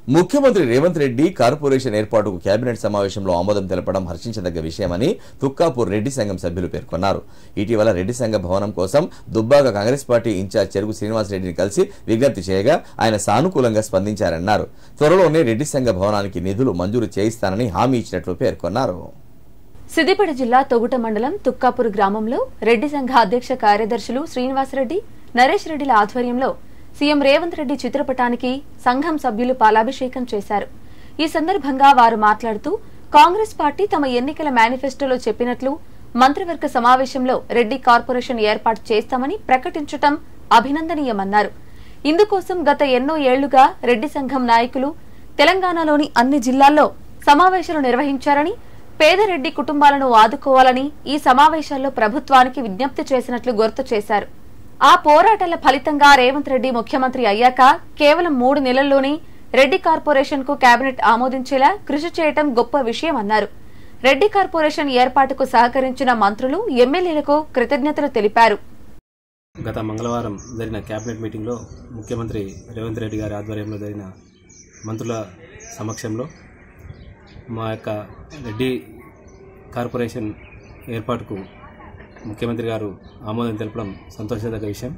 ముఖ్యమంత్రి రేవంత్ రెడ్డి కార్పొరేషన్ ఏర్పాటుకు కేబినెట్ సమావేశంలో ఆమోదం తెలపడం హర్షించదగ్గ విషయమని తుక్కాపూర్ రెడ్డి సంఘం సభ్యులు పేర్కొన్నారు. ఇటీవల రెడ్డి సంఘ భవనం కోసం దుబ్బాక కాంగ్రెస్ పార్టీ ఇన్ఛార్జ్ చెరుకు శ్రీనివాసరెడ్డిని కలిసి విజ్ఞప్తి చేయగా ఆయన సానుకూలంగా స్పందించారన్నారు. త్వరలోనే రెడ్డి సంఘ భవనానికి నిధులు మంజూరు చేయిస్తానని హామీ ఇచ్చినట్లు పేర్కొన్నారు. సిద్దిపేట జిల్లా తొగుట మండలం తుక్కాపూర్ గ్రామంలో రెడ్డి సంఘ అధ్యక్ష కార్యదర్శులు శ్రీనివాసరెడ్డి, నరేష్ రెడ్డిల ఆధ్వర్యంలో సీఎం రేవంత్ రెడ్డి చిత్రపటానికి సంఘం సభ్యులు పాలాభిషేకం చేశారు. ఈ సందర్భంగా వారు మాట్లాడుతూ కాంగ్రెస్ పార్టీ తమ ఎన్నికల మేనిఫెస్టోలో చెప్పినట్లు మంత్రివర్గ సమావేశంలో రెడ్డి కార్పొరేషన్ ఏర్పాటు చేస్తామని ప్రకటించటం అభినందనీయమన్నారు. ఇందుకోసం గత ఎన్నో ఏళ్లుగా రెడ్డి సంఘం నాయకులు తెలంగాణలోని అన్ని జిల్లాల్లో సమావేశాలు నిర్వహించారని, పేద రెడ్డి కుటుంబాలను ఆదుకోవాలని ఈ సమావేశాల్లో ప్రభుత్వానికి విజ్ఞప్తి చేసినట్లు గుర్తు చేశారు. ఆ పోరాటాల ఫలితంగా రేవంత్ రెడ్డి ముఖ్యమంత్రి అయ్యాక కేవలం 3 నెలల్లోనే రెడ్డి కార్పొరేషన్ కు కేబినెట్ ఆమోదించేలా కృషి చేయడం గొప్ప విషయమన్నారు. రెడ్డి కార్పొరేషన్ ఏర్పాటుకు సహకరించిన మంత్రులు, ఎమ్మెల్యేలకు కృతజ్ఞతలు తెలిపారు. గత మంగళవారం జరిగిన కేబినెట్ మీటింగ్లో ముఖ్యమంత్రి రేవంత్ రెడ్డి గారి ఆధ్వర్యంలో జరిగిన మంత్రుల సమక్షంలో మా యొక్క రెడ్డి కార్పొరేషన్ ఏర్పాటుకు ముఖ్యమంత్రి గారు ఆమోదం తెలపడం సంతోషదగ్గ విషయం.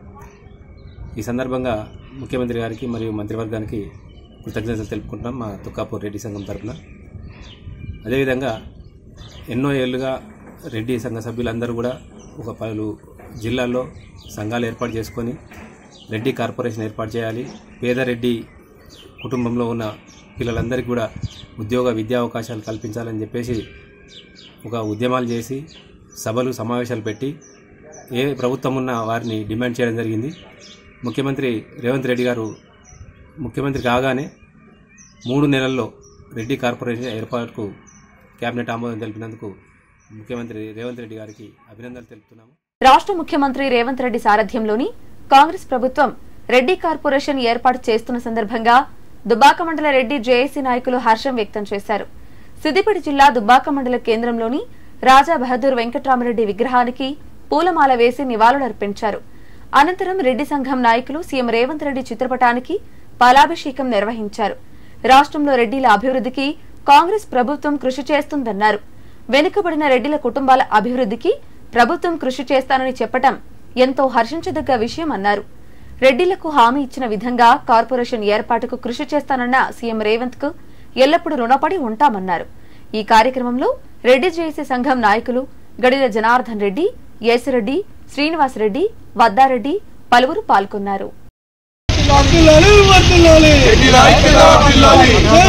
ఈ సందర్భంగా ముఖ్యమంత్రి గారికి మరియు మంత్రివర్గానికి కృతజ్ఞతలు తెలుపుకుంటాం మా తుక్కాపూర్ రెడ్డి సంఘం తరఫున. అదేవిధంగా ఎన్నో ఏళ్లుగా రెడ్డి సంఘ సభ్యులందరూ కూడా ఒక 10 జిల్లాల్లో సంఘాలు ఏర్పాటు చేసుకొని రెడ్డి కార్పొరేషన్ ఏర్పాటు చేయాలి, పేద రెడ్డి కుటుంబంలో ఉన్న పిల్లలందరికీ కూడా ఉద్యోగ విద్యా అవకాశాలు కల్పించాలని చెప్పేసి ఒక ఉద్యమాలు చేసి సభలు సమావేశాలు పెట్టి ఏ ప్రభుత్వం ఉన్న వారిని డిమాండ్ చేయడం జరిగింది. ముఖ్యమంత్రి రేవంత్ రెడ్డి గారు ముఖ్యమంత్రి కాగానే 3 నెలల్లో రెడ్డి కార్పొరేషన్ ఏర్పాటుకు కేబినెట్ ఆమోదం తెలిపినందుకు ముఖ్యమంత్రి రేవంత్ రెడ్డి గారికి అభినందనలు తెలుపుతున్నాము. రాష్ట్ర ముఖ్యమంత్రి రేవంత్ రెడ్డి సారథ్యంలోని కాంగ్రెస్ ప్రభుత్వం రెడ్డి కార్పొరేషన్ ఏర్పాటు చేస్తున్న సందర్భంగా దుబ్బాక మండల రెడ్డి జేఏసీ నాయకులు హర్షం వ్యక్తం చేశారు. సిద్దిపేట జిల్లా దుబ్బాక మండల కేంద్రంలోని రాజా బహదూర్ వెంకట్రామరెడ్డి విగ్రహానికి పూలమాల వేసి నివాళులర్పించారు. అనంతరం రెడ్డి సంఘం నాయకులు సీఎం రేవంత్ రెడ్డి చిత్రపటానికి పాలాభిషేకం నిర్వహించారు. రాష్ట్రంలో రెడ్డిల అభివృద్ధికి కాంగ్రెస్ ప్రభుత్వం కృషి చేస్తుందన్నారు. వెనుకబడిన రెడ్డిల కుటుంబాల అభివృద్ధికి ప్రభుత్వం కృషి చేస్తానని చెప్పటం ఎంతో హర్షించదగ్గ విషయమన్నారు. రెడ్డిలకు హామీ ఇచ్చిన విధంగా కార్పొరేషన్ ఏర్పాటుకు కృషి చేస్తానన్న సీఎం రేవంత్ కు ఎల్లప్పుడూ రుణపడి ఉంటామన్నారు. ఈ కార్యక్రమంలో రెడ్డి జేఏసీ సంఘం నాయకులు గడిల జనార్దన్ రెడ్డి, యేసిరెడ్డి, శ్రీనివాసరెడ్డి, వద్దారెడ్డి పలువురు పాల్గొన్నారు.